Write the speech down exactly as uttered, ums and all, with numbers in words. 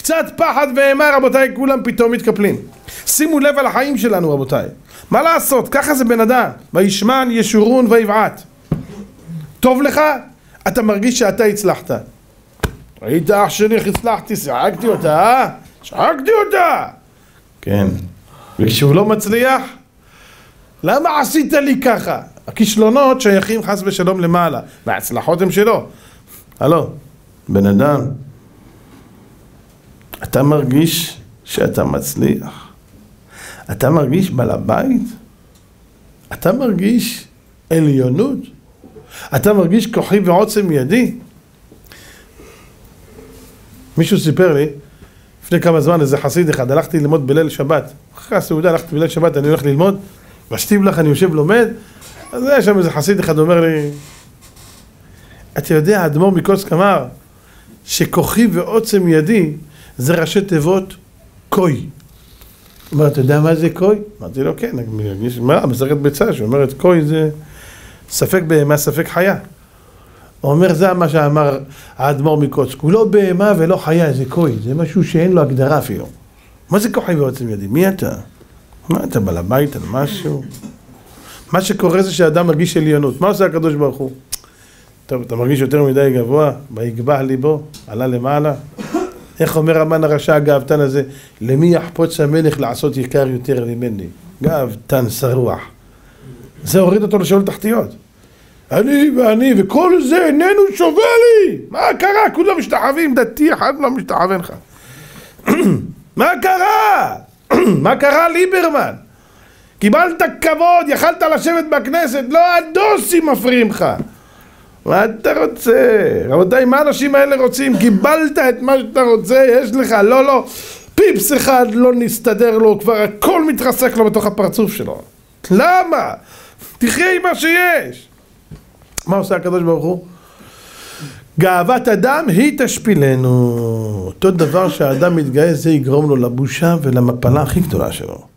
קצת פחד ואימה, רבותיי, כולם פתאום מתקפלים. שימו לב על החיים שלנו, רבותיי. מה לעשות? ככה זה בן אדם. וישמן, ישורון ויבעט. טוב לך? אתה מרגיש שאתה הצלחת. ראית אח שלי, איך הצלחתי, שעקתי אותה, אה? שעקתי אותה! כן. וכשהוא לא מצליח, למה עשית לי ככה? הכישלונות שייכים חס ושלום למעלה, וההצלחות הם שלו. הלו, בן אדם, אתה מרגיש שאתה מצליח? אתה מרגיש בעל הבית? אתה מרגיש עליונות? אתה מרגיש כוחי ועוצם ידי? מישהו סיפר לי, לפני כמה זמן, איזה חסיד אחד, הלכתי ללמוד בליל שבת. אחרי הסעודה, הלכתי בליל שבת, אני הולך ללמוד, ושתיב לך, אני יושב לומד, אז יש שם איזה חסיד אחד, אומר לי, אתה יודע, האדמו"ר מקוצק אמר, שכוחי ועוצם ידי, זה ראשי תיבות קוי. הוא אומר, אתה יודע מה זה קוי? אמרתי לו, כן, מה, מסכת ביצה, שאומרת, קוי זה ספק בהמה, ספק חיה. הוא אומר, זה מה שאמר האדמו"ר מקוצק, הוא לא בהמה ולא חיה, זה קוי, זה משהו שאין לו הגדרה אפילו. מה זה כוחי ועוצם ידי? מי אתה? מה אתה בעל הבית על משהו? מה שקורה זה שהאדם מרגיש עליונות. מה עושה הקדוש ברוך הוא? טוב, אתה מרגיש יותר מדי גבוה, ויגבה ליבו, עלה למעלה. איך אומר המן הרשע הגאוותן הזה? למי יחפוץ המלך לעשות יקר יותר ממני? גאוותן שרוח. זה הוריד אותו לשאול תחתיות. אני ואני וכל זה איננו שווה לי. מה קרה? כולם משתחווים, דתי אחד לא משתחווה לך. מה קרה? מה קרה ליברמן? קיבלת כבוד, יכלת לשבת בכנסת, לא הדוסים מפריעים לך. מה אתה רוצה? רבותיי, מה האנשים האלה רוצים? קיבלת את מה שאתה רוצה, יש לך, לא, לא. פיפס אחד לא נסתדר לו, כבר הכל מתרסק לו בתוך הפרצוף שלו. למה? תחיה עם מה שיש. מה עושה הקדוש ברוך הוא? גאוות אדם היא תשפילנו. אותו דבר שהאדם מתגאה, זה יגרום לו לבושה ולמפלה הכי גדולה שלו.